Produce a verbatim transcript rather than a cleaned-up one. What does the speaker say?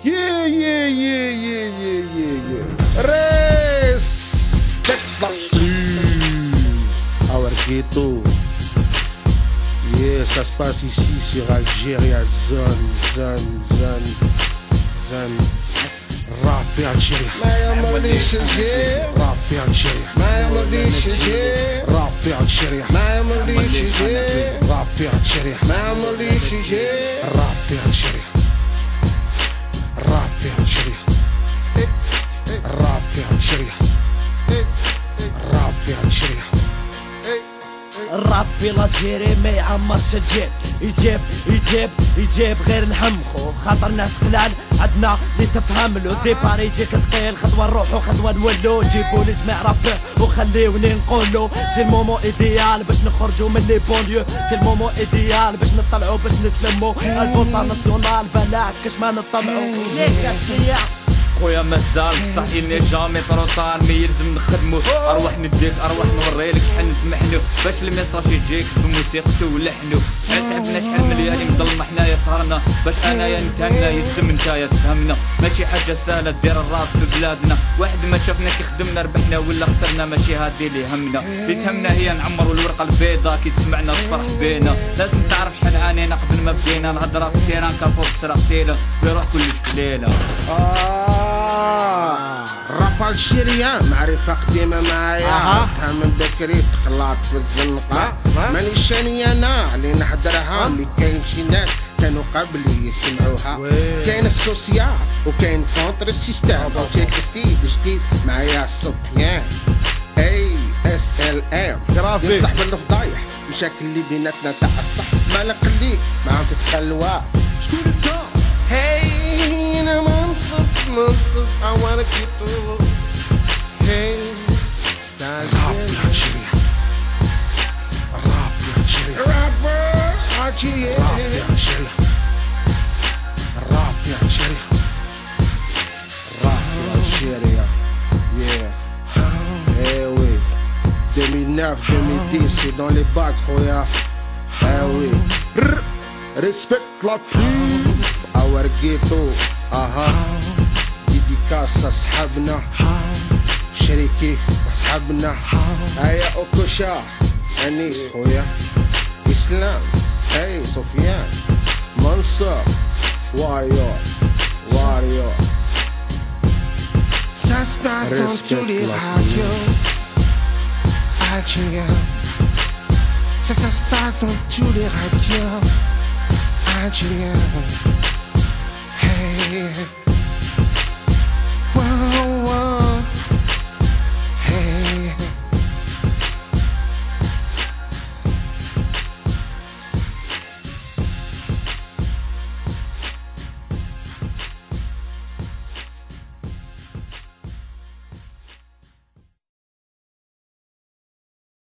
Yeah, yeah, yeah, yeah, yeah, yeah, yeah. Respect la plus. Our ghetto. Yeah, ça se passe ici sur Algérie, à zone, zone, zone, zone. Rap في Algérie. ما يمرضيش الجيب. راب في Algérie. ما يمرضيش الجيب. راب في Algérie. ما يمرضيش الجيب. راب في Algérie. ما يمرضيش الجيب. راب في Algérie. راب في Algérie. راب في Algérie. راب في Algérie. الراب في الجيري ما يعمرش الجيب، يجيب يجيب يجيب غير الهم خو خاطر ناس قلال عندنا اللي تفهم له ديبار يجيك ثقيل خطوه نروحو خطوه نولو جيبوا لي جميع رابور وخليوني نقولو سي المومون ايديال باش نخرجو من لي بونليو سي المومون ايديال باش نطلعو باش نتلمو الفولتا ناسيونال بلاك كاش ما نطلعو ليك السياح خويا مازال بصح إلني جامي طروطار مي يلزم نخدمو أرواح نديك أرواح نوريلك شحال نتمحنو باش الميساج يجيك بموسيقتو ولحنو شحال تعبنا شحال من ليالي مظلمة حنايا سهرنا باش أنايا نتهنى يخدم نتايا تفهمنا ماشي حاجة سهلة دير الراب في بلادنا واحد ما شافنا كي خدمنا ربحنا ولا خسرنا ماشي هادي اللي همنا اللي تهمنا هي نعمرو الورقة البيضا كي تسمعنا تفرح بينا لازم تعرف شحال عانينا قبل ما بدينا الهضرة في التيران كافوق تسرقتينا ويروح كلش في ليلة. راب الجيريان معرفة قديمة معايا فهم من بكري تخلط في الزنقة مانيش انا اللي نحضرها اللي كاين شي ناس كانوا قبلي يسمعوها كاين السوسيال وكاين كونتر السيستم وجاي ستيل جديد معايا سوبيان اي اس ال ام ينصح بالفضايح مشاكل اللي بيناتنا تاع الصح مالك خليك ما عم تتخلوا شكون انت هاي انا منصف منصف I wanna get through hey راب في Algérie راب في Algérie رابر Algérie راب في Algérie راب في Algérie راب في Algérie yeah eh oui deux mille neuf deux mille dix c'est dans les bacs خويا eh oui respect la pluie our ghetto اها ديديكاس اصحابنا شريكي اصحابنا هيا اوكوشا انيس خويا اسلام هاي سفيان منصور واريور واريور Ça se passe dans tous les radios algériens. Ça, ça se passe dans tous les radios algériens. Hey.